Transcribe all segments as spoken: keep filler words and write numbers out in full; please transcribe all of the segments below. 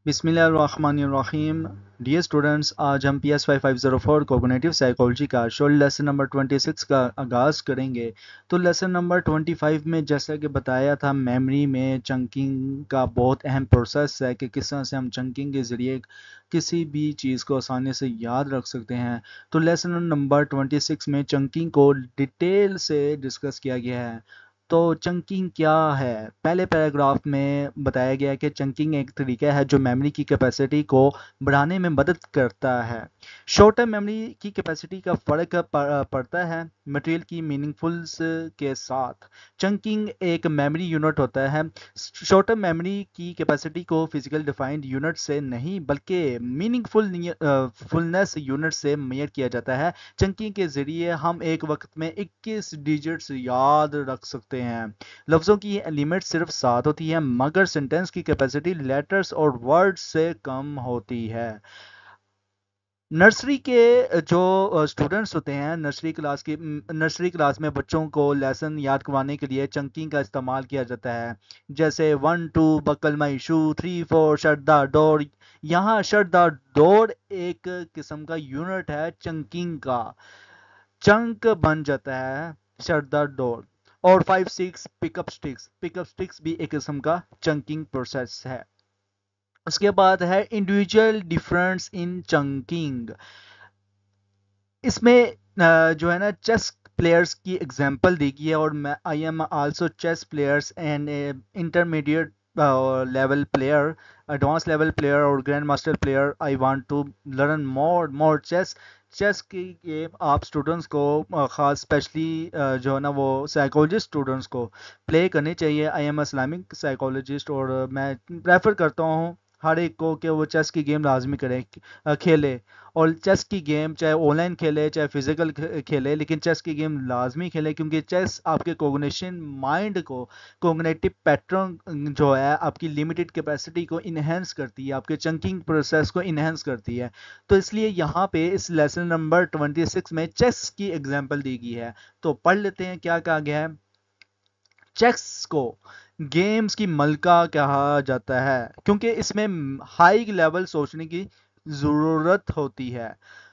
बिस्मिल्लाहिर्रहमानिर्रहीम। Dear students, आज हम P S five five zero four cognitive psychology का शोल लेसन नंबर ट्वेंटी सिक्स का आगाज़ करेंगे। तो लेसन नंबर ट्वेंटी फाइव में जैसा कि बताया था, मेमोरी में चंकिंग का बहुत अहम प्रोसेस है कि किस तरह से हम चंकिंग के ज़रिए किसी भी चीज़ को आसानी से याद रख सकते हैं। तो लेसन नंबर ट्वेंटी सिक्स में चंकिंग को डिटेल से डिस्कस किया गया है। तो चंकिंग क्या है? पहले पैराग्राफ में बताया गया है कि चंकिंग एक तरीका है जो मेमोरी की कैपेसिटी को बढ़ाने में मदद करता है। शॉर्ट टर्म मेमोरी की कैपेसिटी का फर्क पड़ता है मटेरियल की मीनिंगफुल्स के साथ। चंकिंग एक मेमोरी यूनिट होता है। शॉर्ट टर्म मेमोरी की कैपेसिटी को फिजिकल डिफाइंड यूनिट से नहीं बल्कि मीनिंगफुल फुलनेस यूनिट से मेजर किया जाता है। चंकिंग के जरिए हम एक वक्त में इक्कीस डिजिट्स याद रख सकते हैं। लफ्ज़ों की लिमिट सिर्फ सात होती है, मगर सेंटेंस की कैपेसिटी लेटर्स और वर्ड्स से कम होती है। नर्सरी के जो स्टूडेंट्स होते हैं, नर्सरी क्लास की नर्सरी क्लास में बच्चों को लेसन याद करवाने के लिए चंकिंग का इस्तेमाल किया जाता है। जैसे one two buckle my shoe, three four shut the door. यहाँ शट द डोर एक किस्म का यूनिट है चंकिंग का। चंक बन जाता है शट द डोर। और five six pickup sticks pickup sticks भी एक किस्म का चंकिंग प्रोसेस है। उसके बाद है इंडिविजुअल डिफरेंस इन चंकिंग। इसमें जो है ना, चेस प्लेयर्स की एग्जांपल दी गई है और मैं I am also chess players and intermediate level player, advance level player और grand master player. I want to learn more more chess. Chess की गेम आप स्टूडेंट्स को, ख़ास स्पेशली जो है ना वो साइकोलॉजिस्ट स्टूडेंट्स को प्ले करनी चाहिए। आई एम इस्लामिक साइकोलॉजिस्ट और मैं प्रेफर करता हूँ हर एक को कि वो चेस की गेम लाजमी करें, खेले। और चेस की गेम चाहे ऑनलाइन खेले चाहे फिजिकल खेले, लेकिन चेस की गेम लाजमी खेले, क्योंकि चेस आपके कोग्निशन माइंड को, कोग्निटिव पैटर्न जो है आपकी लिमिटेड कैपेसिटी को इन्हेंस करती है, आपके चंकिंग प्रोसेस को इन्हेंस करती है। तो इसलिए यहाँ पे इस लेसन नंबर ट्वेंटी सिक्स में चेस की एग्जाम्पल दी गई है। तो पढ़ लेते हैं क्या कहा गया है। चेस को गेम्स की मलका कहा जाता है क्योंकि इसमें हाई लेवल सोचने की ज़रूरत होती है।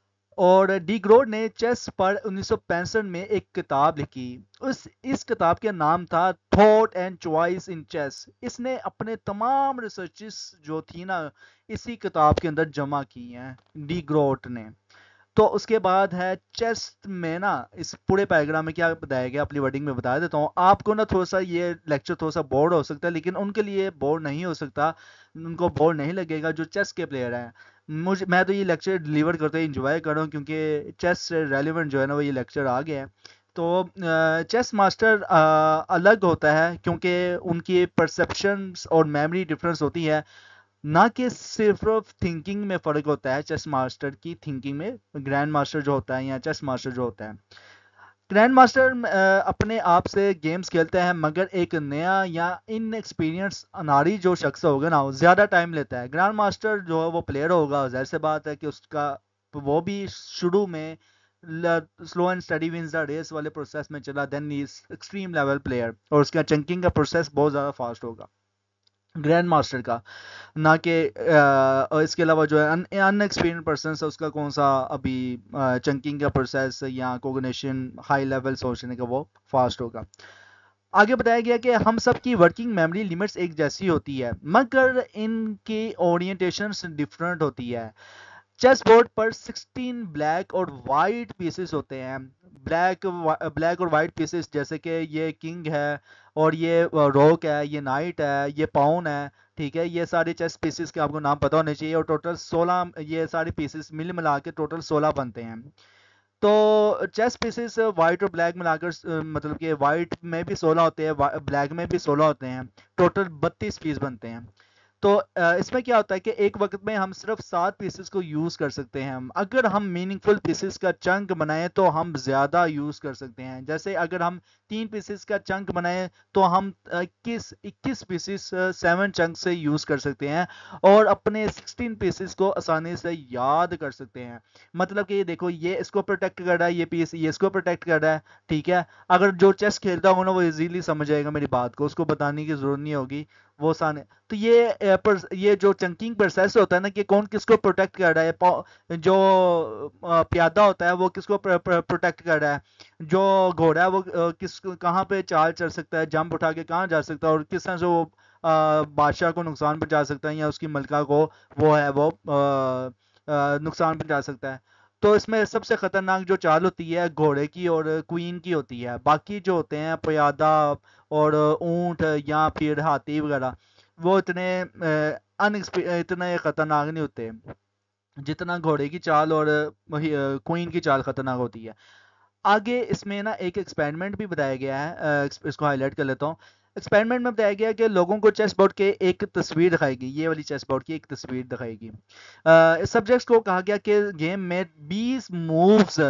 और डी ग्रोड ने चेस पर उन्नीस सौ पैंसठ में एक किताब लिखी। उस इस किताब का नाम था thought and choice in chess. इसने अपने तमाम रिसर्चेस जो थी ना, इसी किताब के अंदर जमा की हैं डी ग्रोड ने। तो उसके बाद है चेस में ना, इस पूरे पैराग्राम में क्या बताया गया अपनी वर्डिंग में बता देता हूँ आपको ना। थोड़ा सा ये लेक्चर थोड़ा सा बोर्ड हो सकता है, लेकिन उनके लिए बोर्ड नहीं हो सकता, उनको बोर्ड नहीं लगेगा जो चेस के प्लेयर हैं। मुझे मैं तो ये लेक्चर डिलीवर करते ही इंजॉय कर रहा हूँ, क्योंकि चेस से रेलिवेंट जो है ना वो ये लेक्चर आ गया है। तो चेस मास्टर अलग होता है क्योंकि उनकी परसेप्शंस और मेमोरी डिफरेंस होती है, ना कि सिर्फ थिंकिंग में फ़र्क होता है। चेस मास्टर की थिंकिंग में ग्रैंड मास्टर जो होता है या चेस मास्टर जो होता है, ग्रैंड मास्टर अपने आप से गेम्स खेलते हैं, मगर एक नया या इन एक्सपीरियंस अनाड़ी जो शख्स होगा ना, वो ज़्यादा टाइम लेता है। ग्रैंड मास्टर जो है वो प्लेयर होगा, जाहिर सी बात है कि उसका वो भी शुरू में slow and study wins the race वाले प्रोसेस में चला, then is extreme level player और उसका चंकिंग का प्रोसेस बहुत ज़्यादा फास्ट होगा ग्रैंड मास्टर का, ना कि इसके अलावा जो है अनएक्सपीरियंस पर्सन है उसका कौन सा अभी चंकिंग का प्रोसेस या कोग्निशन हाई लेवल सोचने का वो फास्ट होगा। आगे बताया गया कि हम सब की वर्किंग मेमोरी लिमिट्स एक जैसी होती है, मगर इनकी ओरिएंटेशंस डिफरेंट होती है। चेस बोर्ड पर सिक्सटीन ब्लैक और वाइट पीसेस होते हैं। ब्लैक ब्लैक और वाइट पीसेस जैसे कि ये किंग है और ये रॉक है, ये नाइट है, ये पाउन है। ठीक है, ये सारे चेस पीसेस के आपको नाम पता होने चाहिए और टोटल सोलह ये सारे पीसेस मिल मिला के टोटल सोलह बनते हैं। तो चेस पीसेस वाइट और ब्लैक मिलाकर अ, मतलब कि वाइट में भी सोलह होते हैं, ब्लैक में भी सोलह होते हैं, टोटल बत्तीस पीस बनते हैं। तो अ, इसमें क्या होता है कि एक वक्त में हम सिर्फ सात पीसेस को यूज कर सकते हैं। हम अगर हम मीनिंगफुल पीसेस का चंक बनाएं तो हम ज्यादा यूज कर सकते हैं। जैसे अगर हम तीन पीसेस का चंक बनाएं तो हम इक्कीस इक्कीस पीसेस सेवन चंक से यूज कर सकते हैं और अपने सिक्सटीन पीसेस को आसानी से याद कर सकते हैं। मतलब कि ये देखो, ये इसको प्रोटेक्ट कर रहा है, ये पीस ये इसको प्रोटेक्ट कर रहा है। ठीक है, अगर जो चेस खेलता हो ना वो इजीली समझ जाएगा मेरी बात को, उसको बताने की जरूरत नहीं होगी। वो सामने। तो ये अ, पर, ये जो चंकिंग प्रोसेस होता है ना कि कौन किसको प्रोटेक्ट कर रहा है, पौ- जो अ, प्यादा होता है वो किसको प्रोटेक्ट कर रहा है, जो घोड़ा है वो अ, किस कहाँ पे चाल चल सकता है, जंप उठा के कहाँ जा सकता है, और किस तरह से वो अ, बादशाह को नुकसान पहुंचा सकता है या उसकी मलका को वो है वो अ, अ, नुकसान पहुंचा सकता है। तो इसमें सबसे खतरनाक जो चाल होती है घोड़े की और क्वीन की होती है। बाकी जो होते हैं प्यादा और ऊंट या फिर हाथी वगैरह, वो इतने अनएक्सपे इतने खतरनाक नहीं होते जितना घोड़े की चाल और क्वीन की चाल खतरनाक होती है। आगे इसमें ना एक एक्सपेरिमेंट भी बताया गया है, अ, इस- इसको हाईलाइट कर लेता हूँ। एक्सपेरिमेंट में बताया गया कि लोगों को चेस बोर्ड के एक तस्वीर दिखाएगी, ये वाली चेस बोर्ड की एक तस्वीर दिखाएगी। इस सब्जेक्ट्स को कहा गया कि गेम में बीस मूव्स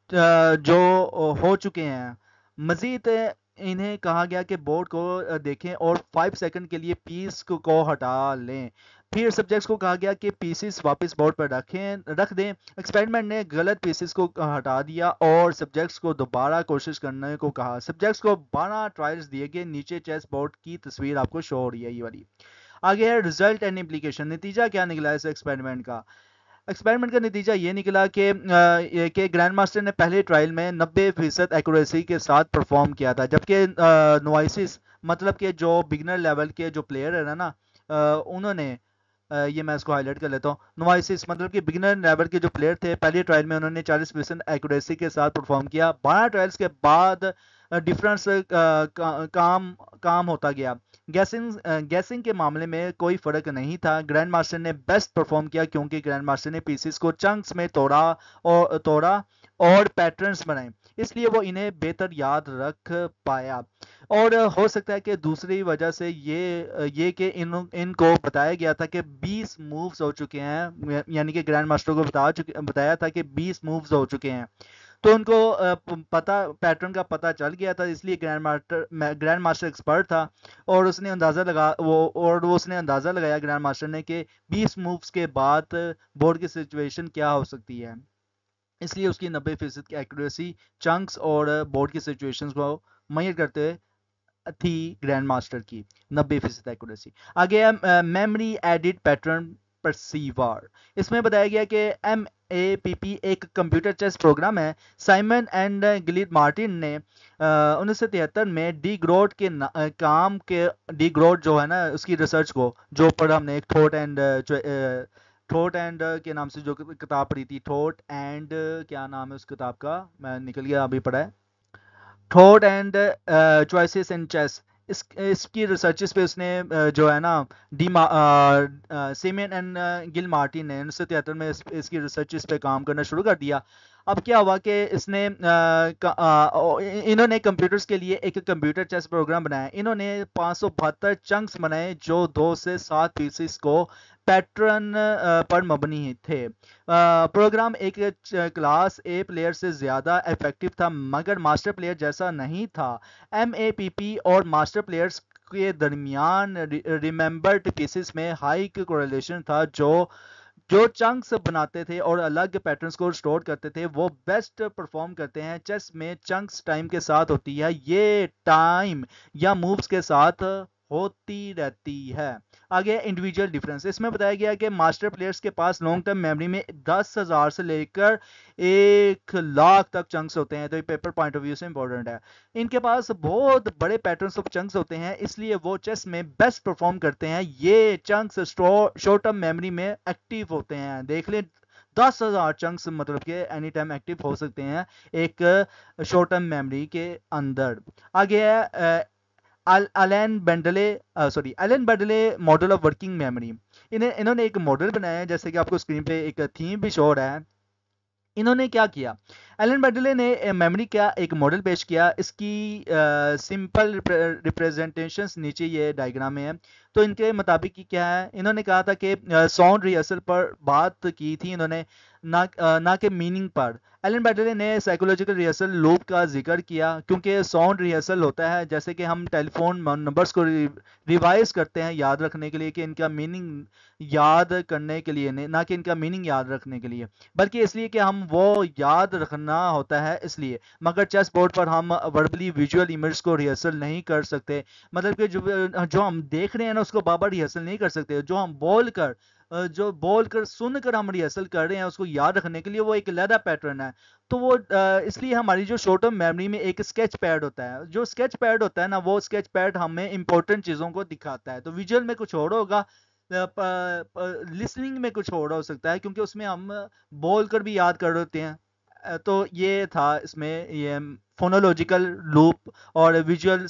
जो हो चुके हैं। मजीद इन्हें कहा गया कि बोर्ड को अ, देखें और फाइव सेकंड के लिए पीस को, को हटा लें। फिर सब्जेक्ट्स को कहा गया कि पीसेस वापस बोर्ड पर रखें रख दें। एक्सपेरिमेंट ने गलत पीसेस को हटा दिया और सब्जेक्ट्स को दोबारा कोशिश करने को कहा। सब्जेक्ट्स को बारह ट्रायल्स दिए गए। नीचे चेस बोर्ड की तस्वीर आपको शो हो रही है, ये वाली। आगे है रिजल्ट एंड इम्प्लीकेशन। नतीजा क्या निकला इस एक्सपेरिमेंट का? एक्सपेरिमेंट का नतीजा ये निकला कि अ, कि ग्रैंड मास्टर ने पहले ट्रायल में नब्बे फीसद एक्यूरेसी के साथ परफॉर्म किया था, जबकि नोवाइसिस मतलब कि जो बिगनर लेवल के जो प्लेयर है ना, अ, उन्होंने अ, ये मैं इसको हाईलाइट कर लेता हूँ। नोवाइसिस मतलब कि बिगिनर लेवल के जो प्लेयर थे पहले ट्रायल में उन्होंने चालीस परसेंट एक्यूरेसी के साथ परफॉर्म किया। बारह ट्रायल्स के बाद डिफरेंस का, काम काम होता गया। गैसिंग गैसिंग के मामले में कोई फर्क नहीं था। ग्रैंड मास्टर ने बेस्ट परफॉर्म किया क्योंकि ग्रैंड मास्टर ने पीसेस को चंक्स में तोड़ा और तोड़ा और पैटर्न्स बनाए, इसलिए वो इन्हें बेहतर याद रख पाया। और हो सकता है कि दूसरी वजह से ये ये कि इन इनको बताया गया था कि बीस मूव्स हो चुके हैं, यानी कि ग्रैंड मास्टर को बता चुके बताया था कि बीस मूव्स हो चुके हैं। तो उनको अ, प- पता पैटर्न का पता चल गया था, इसलिए grand master grand master expert था। और उसने अंदाजा लगा वो और वो उसने अंदाजा लगाया ग्रैंड मास्टर ने कि बीस मूव्स के बाद बोर्ड की सिचुएशन क्या हो सकती है, इसलिए उसकी नब्बे फीसद की एक्यूरेसी चंक्स और बोर्ड की सिचुएशंस को मैयर करते हुए थी ग्रैंड मास्टर की नब्बे फीसद एक्यूरेसी। आगे है मेमोरी एडिड पैटर्न परसीवर। इसमें बताया गया कि एम ए पी पी एक कंप्यूटर चेस प्रोग्राम है। साइमन एंड गिलीड मार्टिन ने उन्नीस सौ तिहत्तर में डी ग्रोड के न, अ, काम के डी ग्रोड जो है ना उसकी रिसर्च को, जो पर हमने एक थॉट एंड थॉट एंड के नाम से जो किताब पढ़ी थी, थॉट एंड क्या नाम है उस किताब का, मैं निकल गया अभी पढ़ा है, thought and choices in chess. इस इसकी रिसर्चेस पे उसने uh, जो है ना डी सेमियन एंड गिल मार्टिन ने उन्नीस सौ तिहत्तर में इस, इसकी रिसर्चेस पे काम करना शुरू कर दिया। अब क्या हुआ कि इसने uh, का, uh, इन्होंने कंप्यूटर्स के लिए एक कंप्यूटर चेस प्रोग्राम बनाया। इन्होंने पाँच सौ बहत्तर चंक्स बनाए जो दो से सात पीसेस को पैटर्न पर मबनी थे। प्रोग्राम एक क्लास ए प्लेयर से ज़्यादा इफेक्टिव था मगर मास्टर प्लेयर जैसा नहीं था। एम ए पी पी और मास्टर प्लेयर्स के दरमियान रिमेंबर्ड पीसेस में हाई कोरिलेशन था। जो जो चंक्स बनाते थे और अलग पैटर्न्स को स्टोर करते थे वो बेस्ट परफॉर्म करते हैं। चेस में चंक्स टाइम के साथ होती है, ये टाइम या मूव्स के साथ होती रहती है। आगे इंडिविजुअल डिफरेंस। इसमें बताया गया कि मास्टर प्लेयर्स के पास लॉन्ग टर्म मेमोरी में दस हजार से लेकर एक लाख तक चंक्स होते हैं, तो ये पेपर पॉइंट ऑफ व्यू से इंपॉर्टेंट है। इनके पास बहुत बड़े पैटर्न्स ऑफ चंक्स होते हैं, इसलिए वो चेस में बेस्ट परफॉर्म करते हैं। ये चंक्स शॉर्ट टर्म मेमोरी में एक्टिव होते हैं। देख ले, दस हजार चंक्स मतलब कि एनी टाइम एक्टिव हो सकते हैं एक शॉर्ट टर्म मेमोरी के अंदर। आगे है Alan Baddeley sorry Alan Baddeley model of working memory. इन्हें इन्होंने एक मॉडल बनाया है, जैसे कि आपको स्क्रीन पे एक थीम भी शो हो रहा है। इन्होंने क्या किया, एलन बेडले ने मेमोरी का एक मॉडल पेश किया। इसकी सिंपल रिप्रेजेंटेशंस नीचे ये डायग्राम में है। तो इनके मुताबिक क्या है, इन्होंने कहा था कि साउंड रिहर्सल पर बात की थी इन्होंने, ना अ, ना कि मीनिंग पर। एलन बेडले ने साइकोलॉजिकल रिहर्सल लूप का जिक्र किया क्योंकि साउंड रिहर्सल होता है जैसे कि हम टेलीफोन नंबर्स को रि, रिवाइज करते हैं याद रखने के लिए, कि इनका मीनिंग याद करने के लिए नहीं, ना कि इनका मीनिंग याद रखने के लिए, बल्कि इसलिए कि हम वो याद रखना होता है इसलिए। मगर चेस बोर्ड पर हम वर्बली विजुअल इमेज को रिहर्सल नहीं कर सकते। मतलब कि जो जो हम देख रहे हैं ना उसको बार बार रिहर्सल नहीं कर सकते। जो हम बोल कर अ, जो बोल कर सुनकर हम रिहर्सल कर रहे हैं उसको याद रखने के लिए वो एक अलग पैटर्न है। तो वो अ, इसलिए हमारी जो शॉर्ट टर्म मेमोरी में एक स्केच पैड होता है, जो स्केच पैड होता है ना, वो स्केच पैड हमें इंपॉर्टेंट चीज़ों को दिखाता है। तो विजुअल में कुछ और होगा, लिसनिंग में कुछ और हो सकता है, क्योंकि उसमें हम बोल कर भी याद कर रहे होते हैं। अ, तो ये था इसमें ये फोनोलॉजिकल लूप और visual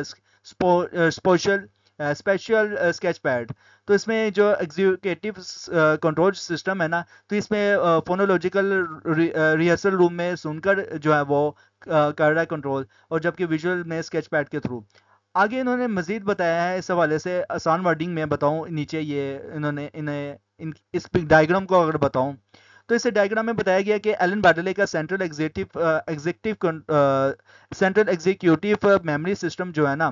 spatial special sketch pad. तो इसमें जो एग्जीक्यूटिव कंट्रोल सिस्टम है ना, तो इसमें फोनोलॉजिकल रिहर्सल रूम में सुनकर जो है वो अ, कर रहा है कंट्रोल, और जबकि विजुअल में स्केच पैड के थ्रू। आगे इन्होंने मजीद बताया है इस हवाले से, आसान वर्डिंग में बताऊं नीचे ये इन्होंने इन्हें इन, इस डायग्राम को अगर बताऊं, तो इस डायग्राम में बताया गया कि एलन बैडले का central executive executive central executive memory system जो है ना,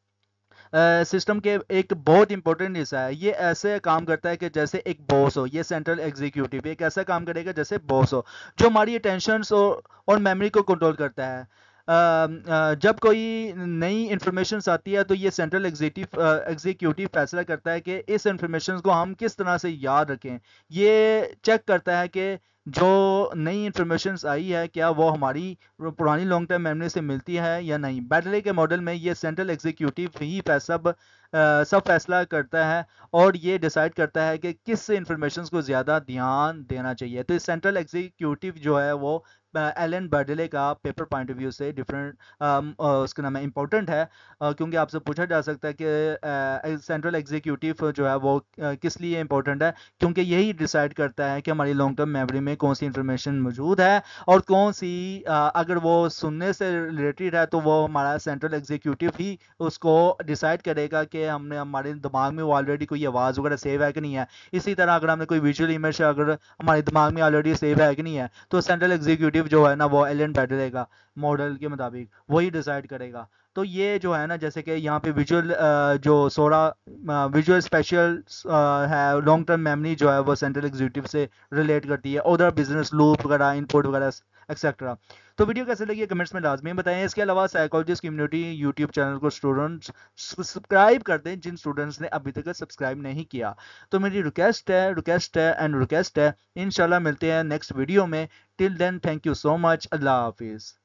सिस्टम के एक बहुत इंपॉर्टेंट हिस्सा है। ये ऐसे काम करता है कि जैसे एक बॉस हो। ये सेंट्रल एग्जीक्यूटिव एक ऐसा काम करेगा जैसे बॉस हो, जो हमारी अटेंशन और, और मेमोरी को कंट्रोल करता है। अ, अ, जब कोई नई इंफॉर्मेशन आती है तो ये सेंट्रल एग्जीक्यूटिव एग्जीक्यूटिव फैसला करता है कि इस इंफॉर्मेशन को हम किस तरह से याद रखें। ये चेक करता है कि जो नई इंफॉर्मेशन आई है क्या वो हमारी पुरानी लॉन्ग टर्म मेमोरी से मिलती है या नहीं। बैटले के मॉडल में ये सेंट्रल एग्जीक्यूटिव ही सब अ, सब फैसला करता है और ये डिसाइड करता है कि किस इंफॉर्मेशन को ज़्यादा ध्यान देना चाहिए। तो सेंट्रल एग्जीक्यूटिव जो है वो एलन बर्डले का पेपर पॉइंट ऑफ व्यू से डिफरेंट उसका नाम है इम्पोर्टेंट है, अ, क्योंकि आपसे पूछा जा सकता है कि सेंट्रल एग्जीक्यूटिव जो है वो अ, किस लिए इम्पोर्टेंट है, क्योंकि यही डिसाइड करता है कि हमारी लॉन्ग टर्म मेमोरी में कौन सी इंफॉर्मेशन मौजूद है और कौन सी अ, अगर वो सुनने से रिलेटेड है तो वो हमारा सेंट्रल एग्जीक्यूटिव ही उसको डिसाइड करेगा कि हमने हमारे दिमाग में वो ऑलरेडी कोई आवाज़ वगैरह सेव है कि नहीं है। इसी तरह अगर हमने कोई विजुअल इमेज अगर हमारे दिमाग में ऑलरेडी सेव है कि नहीं है, तो सेंट्रल एग्जीक्यूटिव जो है ना वो एलन बैटले का मॉडल के मुताबिक वही डिसाइड करेगा। तो ये जो है ना, जैसे कि यहाँ पे विजुअल जो सोलह विजुअल स्पेशल है, लॉन्ग टर्म मेमोरी जो है वो सेंट्रल एग्जीक्यूटिव से रिलेट करती है, उधर बिजनेस लूप वगैरह इनपुट वगैरह एक्सेट्रा। तो वीडियो कैसे लगी कमेंट्स में लाजमी बताएं। इसके अलावा साइकोलॉजिस्ट कम्युनिटी यूट्यूब चैनल को स्टूडेंट्स सब्सक्राइब कर दें जिन स्टूडेंट्स ने अभी तक सब्सक्राइब नहीं किया। तो मेरी रिक्वेस्ट है रिक्वेस्ट है एंड रिक्वेस्ट है। इंशाल्लाह मिलते हैं नेक्स्ट वीडियो में। Till then thank you so much. Allah हाफिज़।